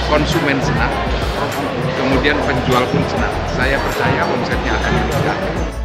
konsumen senang, kemudian penjual pun senang. Saya percaya omsetnya akan meningkat.